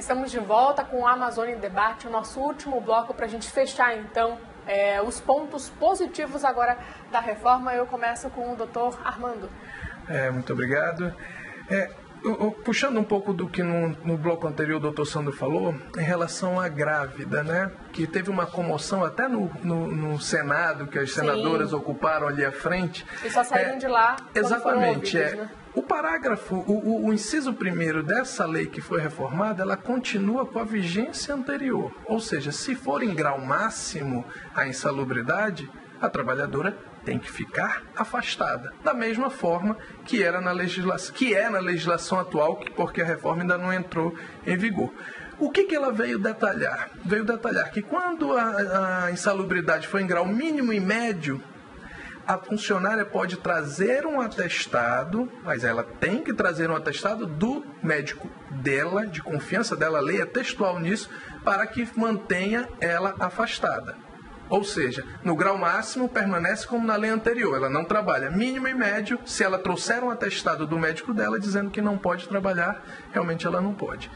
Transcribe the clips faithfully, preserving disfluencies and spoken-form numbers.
Estamos de volta com o Amazônia em Debate, o nosso último bloco para a gente fechar, então, é, os pontos positivos agora da reforma. Eu começo com o doutor Armando. É, muito obrigado. É, eu, eu, puxando um pouco do que no, no bloco anterior o doutor Sandro falou, em relação à grávida, né? Que teve uma comoção até no, no, no Senado, que as senadoras Sim. ocuparam ali à frente. E só saíram é, de lá quando Exatamente, foram ouvidos, é. né? O parágrafo, o, o, o inciso primeiro dessa lei que foi reformada, ela continua com a vigência anterior. Ou seja, se for em grau máximo a insalubridade, a trabalhadora tem que ficar afastada. Da mesma forma que, era na legislação, que é na legislação atual, porque a reforma ainda não entrou em vigor. O que, que ela veio detalhar? Veio detalhar que quando a, a insalubridade for em grau mínimo e médio, a funcionária pode trazer um atestado, mas ela tem que trazer um atestado do médico dela, de confiança dela, leia textual nisso, para que mantenha ela afastada. Ou seja, no grau máximo permanece como na lei anterior, ela não trabalha. Mínimo e médio, se ela trouxer um atestado do médico dela dizendo que não pode trabalhar, realmente ela não pode.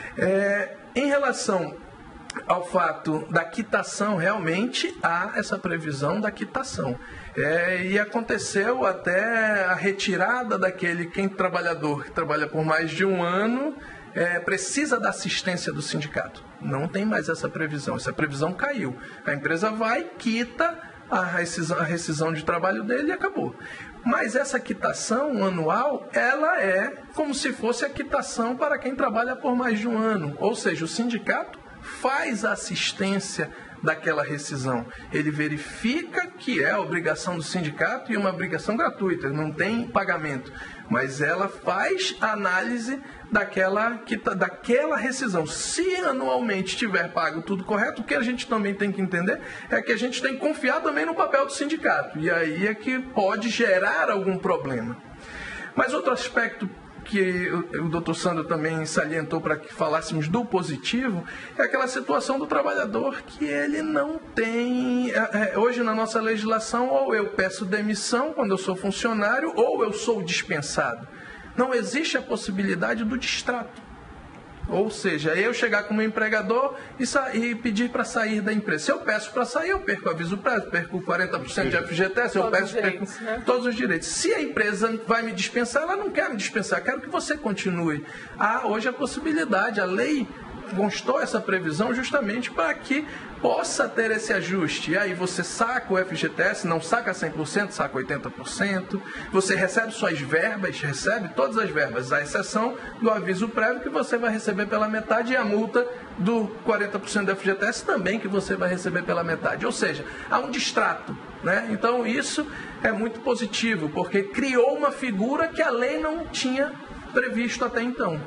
É, em relação ao fato da quitação, realmente há essa previsão da quitação. É, e aconteceu até a retirada daquele quem trabalhador que trabalha por mais de um ano é, precisa da assistência do sindicato. Não tem mais essa previsão. Essa previsão caiu. A empresa vai, quita a rescisão, a rescisão de trabalho dele e acabou. Mas essa quitação anual, ela é como se fosse a quitação para quem trabalha por mais de um ano. Ou seja, o sindicato faz a assistência daquela rescisão. Ele verifica que é a obrigação do sindicato e uma obrigação gratuita, não tem pagamento. Mas ela faz a análise daquela, daquela rescisão. Se anualmente tiver pago tudo correto, o que a gente também tem que entender é que a gente tem que confiar também no papel do sindicato. E aí é que pode gerar algum problema. Mas outro aspecto que o doutor Sandro também salientou para que falássemos do positivo, é aquela situação do trabalhador que ele não tem... Hoje na nossa legislação, ou eu peço demissão quando eu sou funcionário, ou eu sou dispensado. Não existe a possibilidade do distrato. Ou seja, eu chegar como empregador e, e pedir para sair da empresa. Se eu peço para sair, eu perco o aviso prévio, perco quarenta por cento de F G T S, eu peço, perco né? todos os direitos. Se a empresa vai me dispensar, ela não quer me dispensar, quero que você continue. Há hoje a possibilidade, a lei constou essa previsão justamente para que possa ter esse ajuste. E aí você saca o F G T S, não saca cem por cento, saca oitenta por cento. Você recebe suas verbas, recebe todas as verbas, à exceção do aviso prévio que você vai receber pela metade e a multa do quarenta por cento do F G T S também que você vai receber pela metade. Ou seja, há um distrato, né? Então isso é muito positivo, porque criou uma figura que a lei não tinha previsto até então.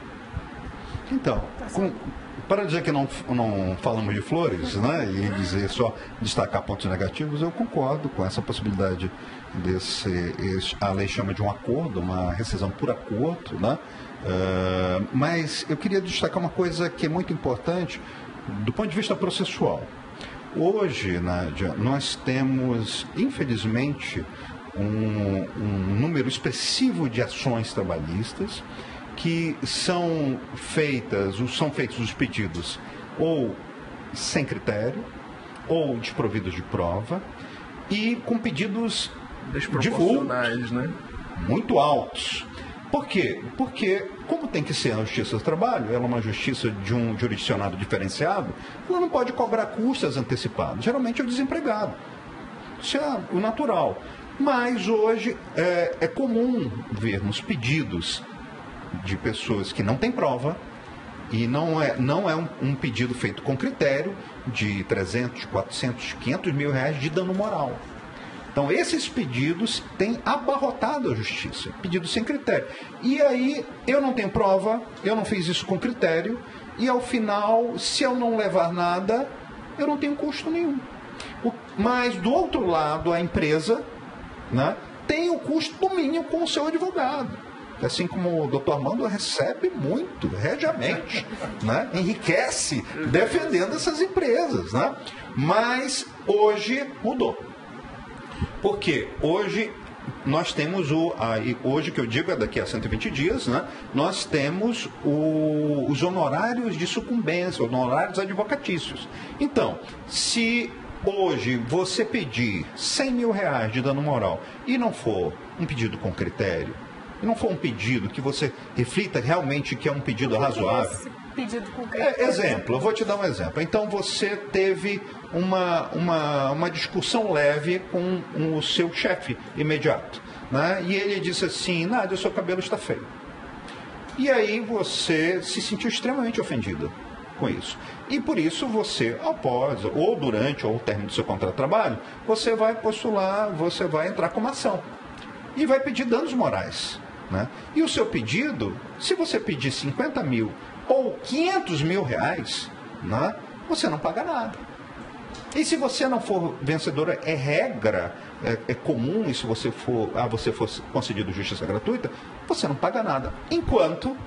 Então, com, para dizer que não, não falamos de flores, né, e dizer só destacar pontos negativos, eu concordo com essa possibilidade desse, esse, a lei chama de um acordo, uma rescisão por acordo, né, uh, mas eu queria destacar uma coisa que é muito importante do ponto de vista processual. Hoje, Nádia, nós temos, infelizmente, um, um número expressivo de ações trabalhistas que são feitas, são feitos os pedidos ou sem critério, ou desprovidos de prova, e com pedidos desproporcionais, né? Muito altos. Por quê? Porque, como tem que ser a Justiça do Trabalho, ela é uma justiça de um jurisdicionado diferenciado, ela não pode cobrar custas antecipadas. Geralmente é o desempregado. Isso é o natural. Mas hoje é, é comum vermos pedidos de pessoas que não têm prova, e não é, não é um, um pedido feito com critério de trezentos, quatrocentos, quinhentos mil reais de dano moral. Então esses pedidos têm abarrotado a justiça, pedidos sem critério. E aí eu não tenho prova, eu não fiz isso com critério, e ao final, se eu não levar nada, eu não tenho custo nenhum. O, mas do outro lado, a empresa, né, tem o custo do mínimo com o seu advogado. Assim como o doutor Armando recebe muito, regiamente, né? Enriquece defendendo essas empresas, né? Mas hoje mudou. Por quê? Hoje nós temos o, a, e hoje que eu digo é daqui a cento e vinte dias, né, nós temos o, os honorários de sucumbência, honorários advocatícios. Então, se hoje você pedir cem mil reais de dano moral e não for um pedido com critério, e não for um pedido que você reflita realmente que é um pedido razoável. Esse pedido com critério. É, exemplo, eu vou te dar um exemplo. Então você teve uma, uma, uma discussão leve com um, o seu chefe imediato, né? E ele disse assim, Nádia, o seu cabelo está feio. E aí você se sentiu extremamente ofendida com isso. E por isso você, após, ou durante, ou ao término do seu contrato de trabalho, você vai postular, você vai entrar com uma ação. E vai pedir danos morais. Né? E o seu pedido, se você pedir cinquenta mil ou quinhentos mil reais, né, você não paga nada. E se você não for vencedora, é regra, é, é comum, e se você for, ah, você for concedido justiça gratuita, você não paga nada. Enquanto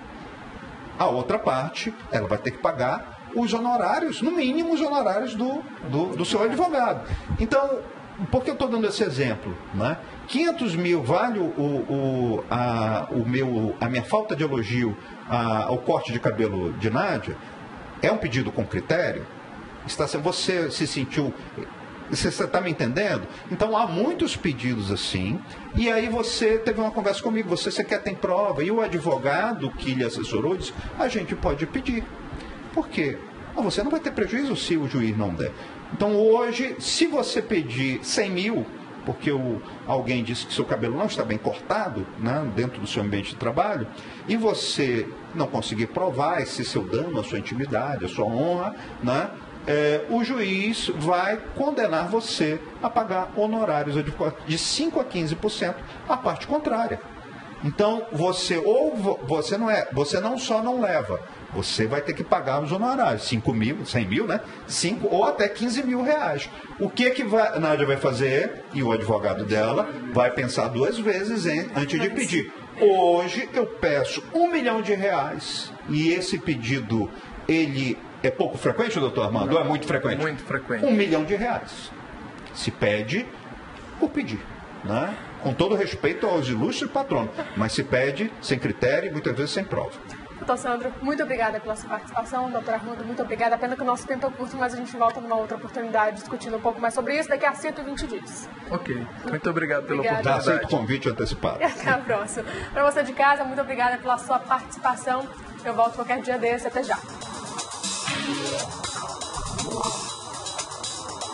a outra parte, ela vai ter que pagar os honorários, no mínimo os honorários do, do, do seu advogado. Então, por que eu estou dando esse exemplo? Né? quinhentos mil vale o, o, a, o meu, a minha falta de elogio a, ao corte de cabelo de Nádia? É um pedido com critério? Está, você se sentiu... Você está me entendendo? Então há muitos pedidos assim, e aí você teve uma conversa comigo, você, você quer ter prova, e o advogado que lhe assessorou disse, a gente pode pedir. Por quê? Ah, você não vai ter prejuízo se o juiz não der. Então hoje, se você pedir cem mil, porque o, alguém disse que seu cabelo não está bem cortado, né, dentro do seu ambiente de trabalho, e você não conseguir provar esse seu dano, a sua intimidade, a sua honra, né, é, o juiz vai condenar você a pagar honorários de cinco a quinze por cento à parte contrária. Então, você ou você não é, você não só não leva, você vai ter que pagar os honorários, cinco mil, cem mil, né? cinco ou até quinze mil reais. O que que vai, a Nádia vai fazer, e o advogado dela vai pensar duas vezes hein, antes de pedir. Hoje eu peço um milhão de reais, e esse pedido, ele é pouco frequente, doutor Armando? Ou é muito frequente? Muito frequente. Um milhão de reais. Se pede por pedir, né? Com todo respeito aos ilustres patronos, mas se pede sem critério e muitas vezes sem prova. Doutor Sandro, muito obrigada pela sua participação. Doutor Armando, muito obrigada. Pena que o nosso tempo é curto, mas a gente volta numa outra oportunidade discutindo um pouco mais sobre isso daqui a cento e vinte dias. Ok. Muito obrigado pela Obrigada. Tá oportunidade. aceito o convite antecipado. E até a próxima. Para você de casa, muito obrigada pela sua participação. Eu volto qualquer dia desse. Até já.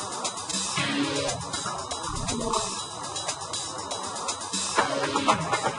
Thank you.